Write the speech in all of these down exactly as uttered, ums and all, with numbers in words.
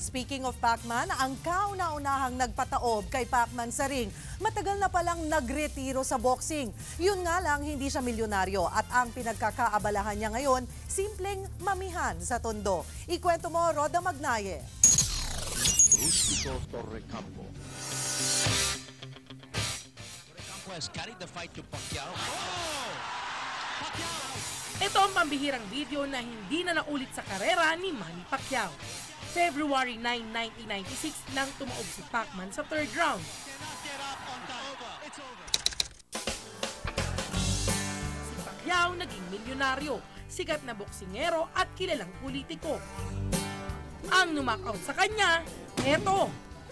Speaking of Pacman, ang kauna-unahang nagpataob kay Pacman sa ring, matagal na palang nagretiro sa boxing. Yun nga lang, hindi siya milyonaryo at ang pinagkakaabalahan niya ngayon, simpleng mamihan sa tondo. Ikwento mo, Roda Magnaye. Rustico Torrecampo. Torrecampo has carried the fight to Pacquiao. Oh! Pacquiao! Ito ang pambihirang video na hindi na naulit sa karera ni Manny Pacquiao. February ninth, nineteen ninety-six nang tumaob si Pacman sa third round. Si Pacquiao naging milyonaryo, sikat na boksingero at kilalang politiko. Ang knock-out sa kanya, eto.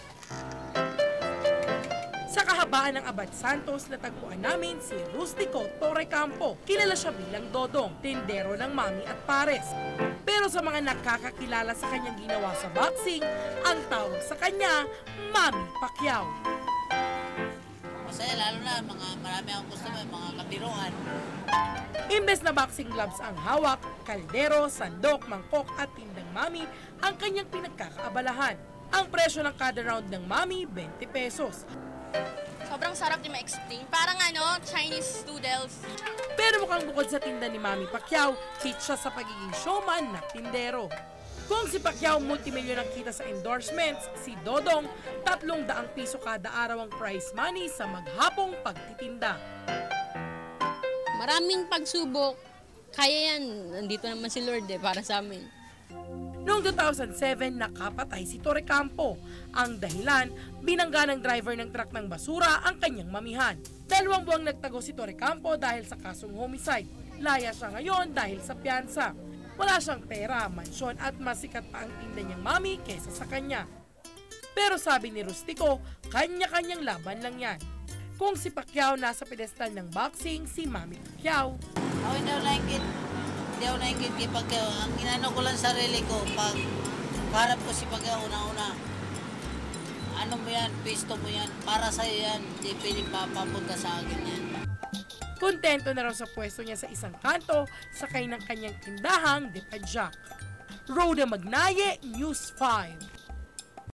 Sa kahabaan ng Abad Santos, natagpuan namin si Rustico Torrecampo. Kilala siya bilang Dodong, tindero ng Mami at Pares. Pero sa mga nakakakilala sa kanyang ginawa sa boxing, ang tawag sa kanya, Manny Pacquiao. Masaya, lalo na mga marami akong customer, mga katiruan. Imbes na boxing gloves ang hawak, kaldero, sandok, mangkok at tindang Mami ang kanyang pinagkakaabalahan. Ang presyo ng kada round ng Mami, twenty pesos. Sobrang sarap din ma-explain. Parang ano, Chinese noodles. Pero mukhang bukod sa tinda ni Manny Pacquiao, hit siya sa pagiging showman na tindero. Kung si Pacquiao multimilyon ang kita sa endorsements, si Dodong tatlong daang piso kada araw ang prize money sa maghapong pagtitinda. Maraming pagsubok, kaya yan. Nandito naman si Lord eh, para sa amin. Noong two thousand seven, nakapatay si Torrecampo. Ang dahilan, binangga ng driver ng truck ng basura ang kanyang mamihan. Dalawang buwang nagtago si Torrecampo dahil sa kasong homicide. Laya siya ngayon dahil sa piyansa. Wala siyang pera, mansyon at masikat pa ang tinda niyang Mami kesa sa kanya. Pero sabi ni Rustico, kanya-kanyang laban lang yan. Kung si Pacquiao nasa pedestal ng boxing, si Manny Pacquiao. Ako hindi ako naingit. Hindi ako naingit kay Pacquiao. Ang inano ko lang sarili ko, pag harap ko si Pacquiao una-una, ano mo yan, pisto mo yan, para sa'yo yan, hindi piling papapunta sa akin yan. Kontento na raw sa pwesto niya sa isang kanto, sakay ng kanyang tindahang Depadjak. Roda Magnaye, News five.